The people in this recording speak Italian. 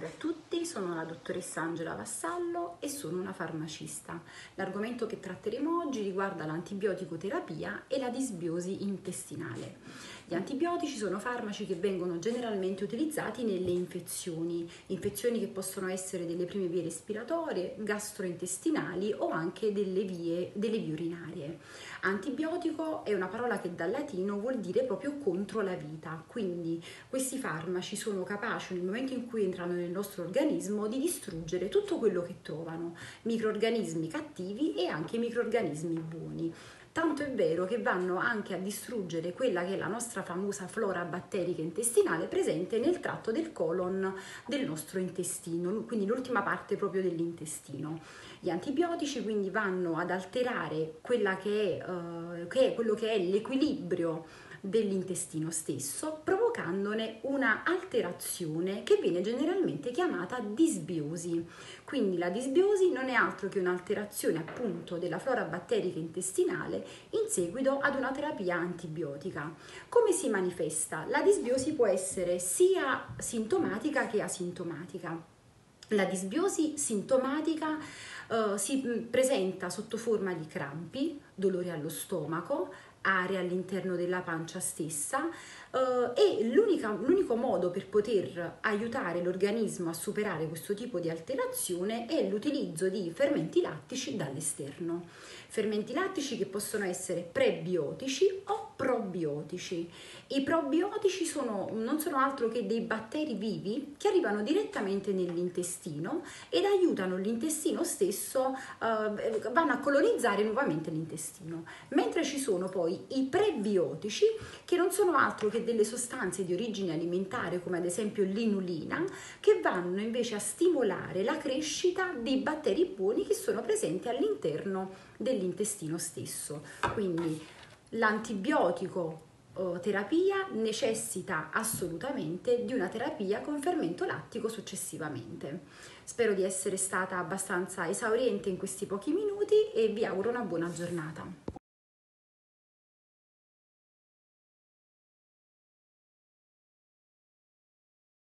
a tutti, sono la dottoressa Angela Vassallo e sono una farmacista. L'argomento che tratteremo oggi riguarda l'antibiotico-terapia e la disbiosi intestinale. Gli antibiotici sono farmaci che vengono generalmente utilizzati nelle infezioni che possono essere delle prime vie respiratorie, gastrointestinali o anche delle vie urinarie. Antibiotico è una parola che dal latino vuol dire proprio contro la vita, quindi questi farmaci sono capaci nel momento in cui entrano nel nostro organismo di distruggere tutto quello che trovano, microrganismi cattivi e anche microrganismi buoni. Tanto è vero che vanno anche a distruggere quella che è la nostra famosa flora batterica intestinale presente nel tratto del colon del nostro intestino, quindi l'ultima parte proprio dell'intestino. Gli antibiotici quindi vanno ad alterare quella che è quello che è l'equilibrio dell'intestino stesso, provocandone una alterazione che viene generalmente chiamata disbiosi. Quindi la disbiosi non è altro che un'alterazione appunto della flora batterica intestinale in seguito ad una terapia antibiotica. Come si manifesta? La disbiosi può essere sia sintomatica che asintomatica. La disbiosi sintomatica si presenta sotto forma di crampi, dolori allo stomaco, aree all'interno della pancia stessa e l'unico modo per poter aiutare l'organismo a superare questo tipo di alterazione è l'utilizzo di fermenti lattici dall'esterno. Fermenti lattici che possono essere prebiotici o probiotici. I probiotici non sono altro che dei batteri vivi che arrivano direttamente nell'intestino ed aiutano l'intestino stesso, vanno a colonizzare nuovamente l'intestino, mentre ci sono poi i prebiotici che non sono altro che delle sostanze di origine alimentare come ad esempio l'inulina che vanno invece a stimolare la crescita di batteri buoni che sono presenti all'interno dell'intestino stesso. Quindi l'antibiotico terapia necessita assolutamente di una terapia con fermento lattico successivamente. Spero di essere stata abbastanza esauriente in questi pochi minuti e vi auguro una buona giornata.